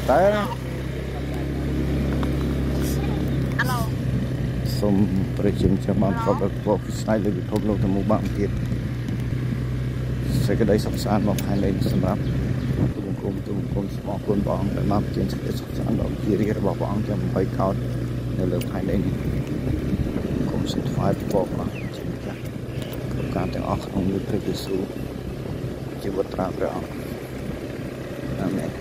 តែសូមប្រជាជនបានប្រកបរបរវិស័យលើពិភពលោកទៅមុខបានទៀតសេចក្តីសុខសាន្តមកផែនដីសម្រាប់ទូបង្គំស្មោះគុណព្រះអង្គដែលបានជាសេចក្តីសុខសាន្តដល់ជារាជរបស់ព្រះអង្គទាំង8កោដនៅលើផែនដីនេះគុំសិទ្ធិថ្វាយពរព្រះអង្គជាម្ចាស់គ្រប់ការទាំងអស់ក្នុងនាមព្រះយេស៊ូវជីវិតត្រាព្រះអង្គអាមែន